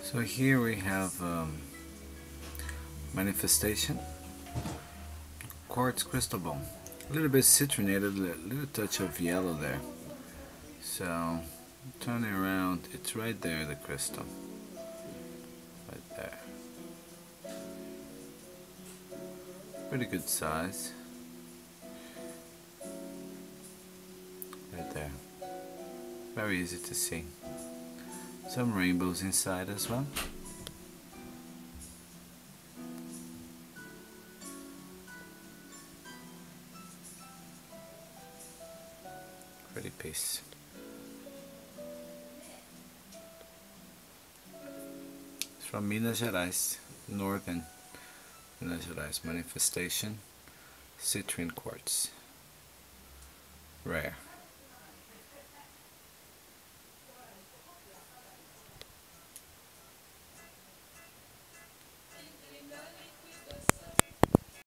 So here we have manifestation quartz crystal ball, a little bit citrinated, a little touch of yellow there. So turn it around, it's right there, the crystal, right there. Pretty good size, right there. Very easy to see. Some rainbows inside as well. Pretty piece. It's from Minas Gerais, northern Minas Gerais. Manifestation citrine quartz, rare.